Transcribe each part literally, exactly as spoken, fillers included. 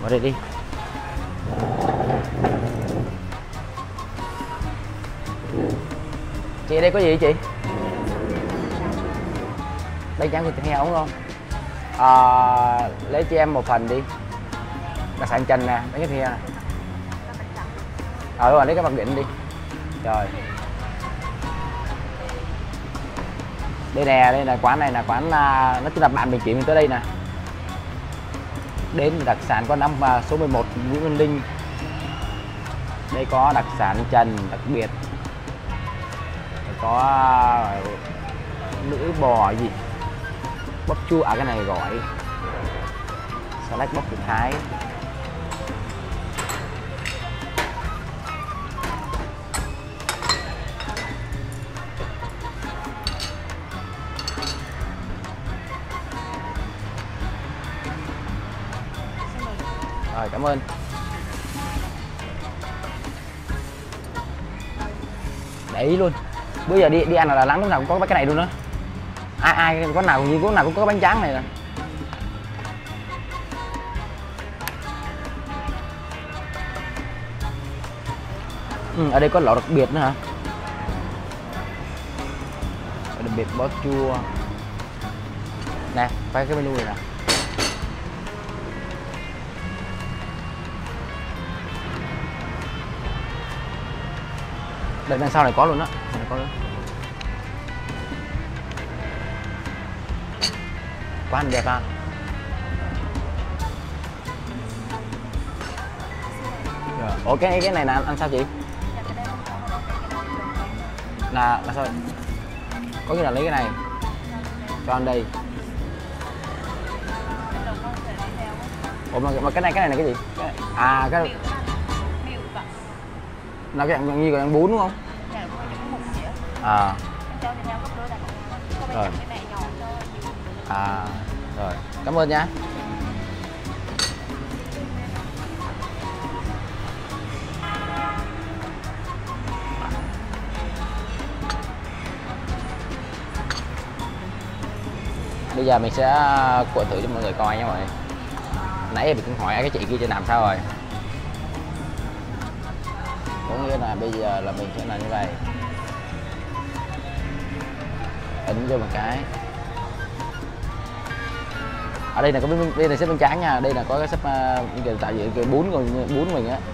Vào đây đi. Chị đây có gì vậy chị? Đây chẳng thịt heo đúng không? À, lấy cho em một phần đi. Đặc sản chanh nè, lấy cái thịt heo nè. Ờ đúng rồi, lấy cái bạc điện đi. Rồi. Đây nè, đây là quán này là quán, nó chỉ là bạn mình chỉ mình tới đây nè. Đến đặc sản quán năm số mười một Nguyễn Văn Linh. Đây có đặc sản Trần đặc biệt. Có lưỡi bò gì? Bắp chua, à cái này gỏi. Salad bắp củ Thái. Rồi, cảm ơn. Để ý luôn. Bây giờ đi đi ăn là lắng lúc nào cũng có cái này luôn đó. Ai ai có nào như có nào cũng có bánh tráng này nè. Ừ, ở đây có lẩu đặc biệt nữa hả? Đặc biệt bó chua. Nè, quay cái menu này nè. Đợi đằng sau này có luôn á, có luôn. Quán đẹp à? Rồi. Ủa cái cái này là ăn sao chị? Là là sao? Có nghĩa là lấy cái này cho ăn đây. Ủa mà, mà cái này cái này là cái gì? Cái, à cái là cái dạng như là ăn bún đúng không? À. Rồi. À rồi, cảm ơn nhá. Bây giờ mình sẽ cuộn thử cho mọi người coi nha mọi người. Nãy mình cũng hỏi cái chị kia trên làm sao rồi. Có nghĩa là bây giờ là mình sẽ làm như vậy. Ấn vô một cái. Ở đây là có bên đây là xếp bánh tráng nha, đây là có cái xếp uh, tạo dựng cái bún của bún mình á.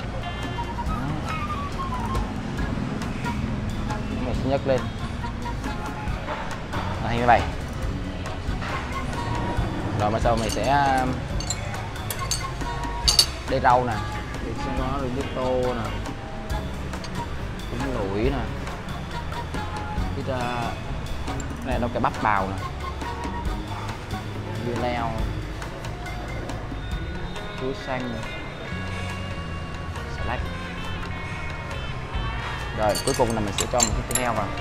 Mình sẽ nhấc lên. Đây như vậy. Rồi mà sau mình sẽ đây rau nè, đây sẽ có nước tô nè, cũng lủi nè, cái này đâu cái bắp bào nè, dưa leo, chuối xanh, salad. Rồi cuối cùng là mình sẽ cho một cái thịt heo vào.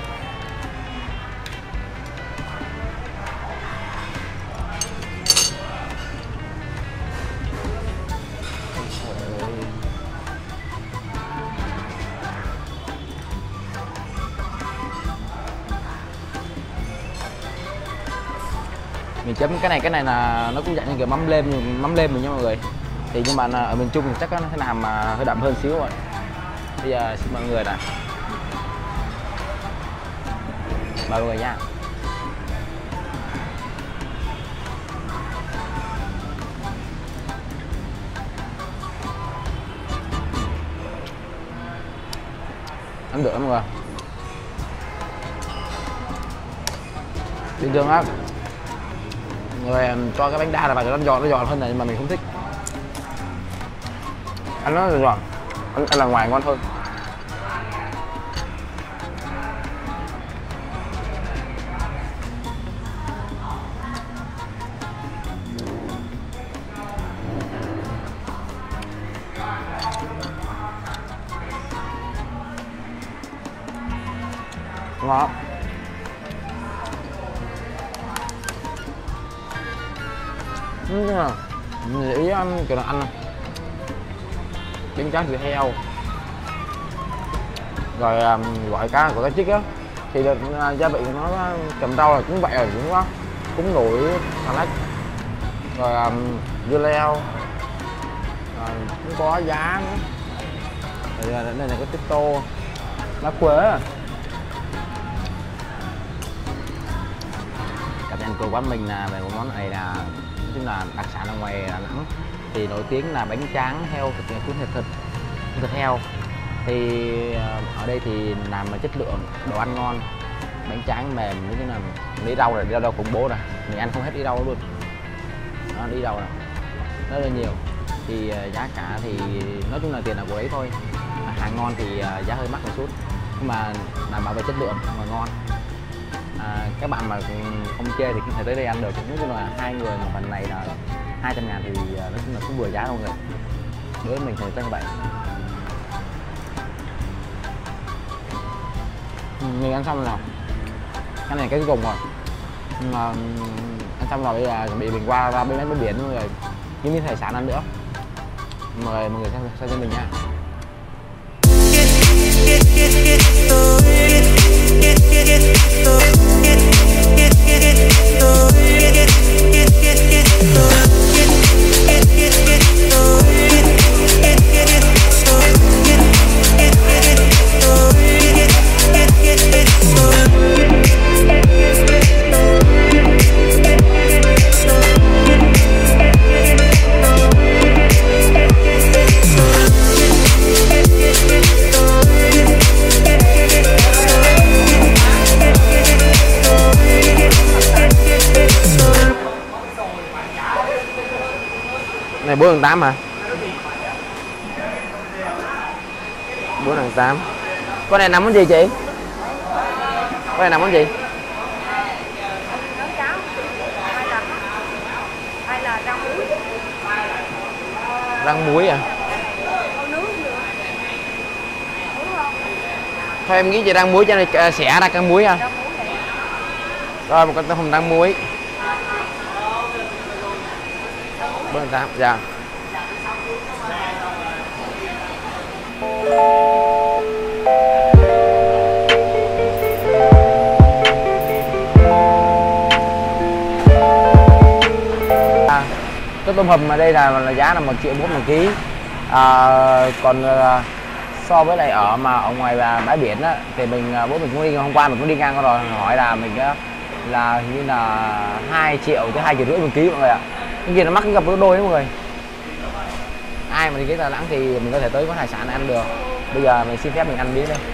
Mình chấm cái này cái này là nó cũng dạng như kiểu mắm lem mắm lem mình nha mọi người. Thì nhưng mà ở miền Trung thì chắc nó sẽ làm hơi đậm hơn xíu rồi. Bây giờ xin mọi người nè, mời mọi người nha. Ăn được mọi người. Bình thường á, người cho cái bánh đa là vào cho nó giòn, nó giòn hơn này, nhưng mà mình không thích. Ăn nó giòn, ăn, ăn là ngoài ngon hơn. Ngon. Nhưng mà mình ý ăn kiểu là ăn bánh tráng thịt heo rồi um, gọi cá của cá chích á thì được, uh, gia vị của nó kèm rau là cũng vậy rồi, cũng có cũng nổi salad rồi um, dưa leo, cũng có giá nữa. Đây là, đây là cái tiếp tô lá quế. Cảm nhận của quán mình là về một món này là nói chung là đặc sản ở ngoài Đà Nẵng thì nổi tiếng là bánh tráng heo thịt cuốn thịt thịt thịt heo. Thì ở đây thì làm mà chất lượng, đồ ăn ngon, bánh tráng mềm, như thế là đi rau này, đi rau khủng bố này, mình ăn không hết đi rau luôn. Đó, đi rau này rất là nhiều. Thì giá cả thì nói chung là tiền là của đấy thôi. Hàng ngon thì giá hơi mắc một chút, nhưng mà đảm bảo về chất lượng mà ngon. À, các bạn mà không chê thì có thể tới đây ăn được. Nói chung là hai người một phần này là hai trăm ngàn thì nói chung là cũng vừa giá đâu người. Đối với mình thì như vậy. Mình ăn xong rồi nào. Cái này cái cuối cùng rồi. Nhưng mà ăn xong rồi bây giờ chuẩn bị mình qua ra bên bãi biển mọi người, những miếng hải sản ăn nữa. Mời mọi người xem xem cho mình nha. Này bốn tháng tám hả? bốn tháng tám. Con này nằm món gì chị? Con này nằm món gì? Rang muối à? Thôi em nghĩ chị rang muối cho nên xẻ ra cái muối à? Rồi một con tôm hùm rang muối. bốn tám, dạ. À, cái tôm hùm ở đây là, là giá là một triệu bốn một ký. À, còn uh, so với lại ở mà ở ngoài bãi biển á, thì mình bố mình cũng đi hôm qua mình cũng đi ngang rồi, hỏi là mình uh, là hình như là hai triệu tới hai triệu rưỡi một ký mọi người ạ. Cái gì nó mắc cái gặp đôi đấy mọi người. Ai mà đi cái Đà Nẵng thì mình có thể tới quán hải sản ăn được. Bây giờ mình xin phép mình ăn miếng đây.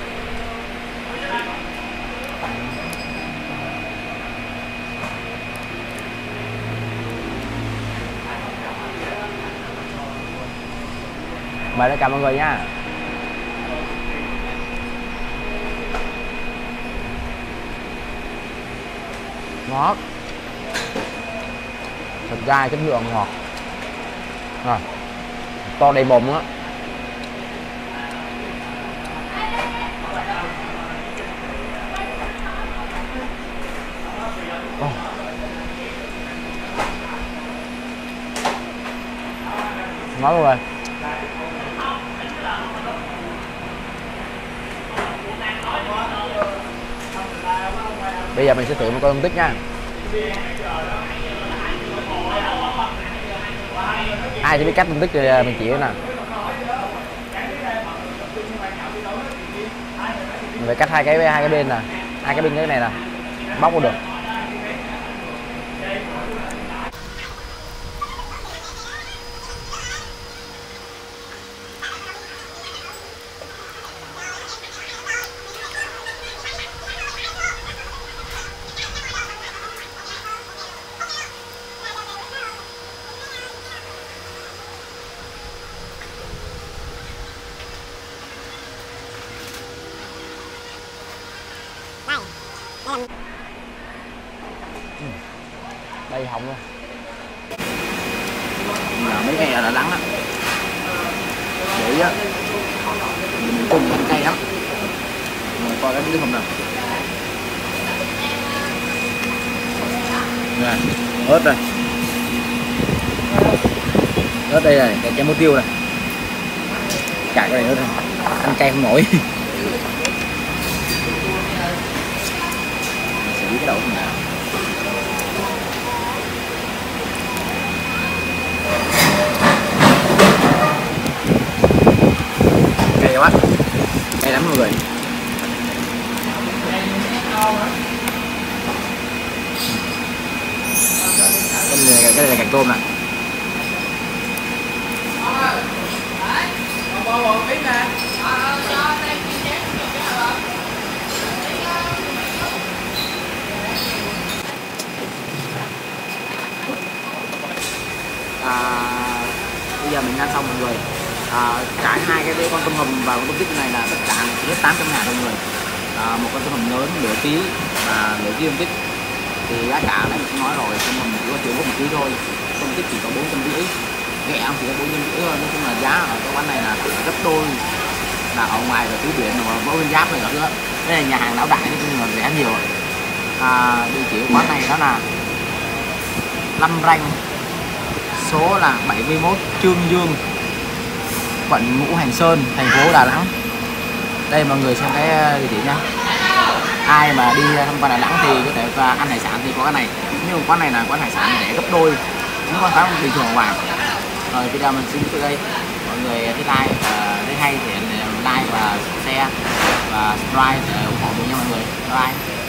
Mời tất cả mọi người nha. Ngọt. Thật ra chất lượng ngọt. Rồi. To đầy bụng á. Oh. Ngon luôn rồi. Bây giờ mình sẽ thử một con tôm tích nha. Ai chỉ biết cách tôm tích thì mình chỉ nè. Mình phải cắt hai cái hai cái bên nè, hai cái bên cái này nè, bóc được. Đây hồng luôn. Là mấy cây ở Đà Nẵng á, để á mình cùng ăn cay lắm. Mình coi cái miếng hồng nào. Nè, ớt đây. Ớt đây này, cái trái muối tiêu này. Cài cái này ớt này. Ăn cay không nổi. Xử lý cái đậu này. hay lắm mọi người. Cái này là, cái này là cành tôm này. À, bây giờ mình ăn xong mọi người. À, trải hai cái con tôm hùm và con tôm tích này là tất cả hết tám trăm ngàn mọi người. À, một con tôm hùm lớn nửa ký và nửa ký tôm tích thì giá cả đấy mình nói rồi, tôm hùm chỉ có triệu có một ký thôi, tôm tích chỉ có bốn trăm rưỡi, ghẹ ông chỉ có bốn trăm rưỡi thôi. Nói chung là giá ở cái quán này là gấp đôi là ở ngoài ở phía biển và Võ Nguyên Giáp này nữa. Đây là nhà hàng lão đại, nói chung là rẻ nhiều. À, địa chỉ quán này đó là Lâm Ranh, số là bảy mươi mốt Trương Dương, quận Ngũ Hành Sơn, thành phố Đà Nẵng. Đây mọi người xem cái địa chỉ nhá. Ai mà đi tham quan Đà Nẵng thì có thể và ăn hải sản thì có cái này, nhưng mà quán này là quán hải sản rẻ gấp đôi những quán khác bình thường ở ngoài. Rồi video mình xin từ đây, mọi người thấy like và thấy hay thì like và share và subscribe để ủng hộ mình nha mọi người. Bye bye.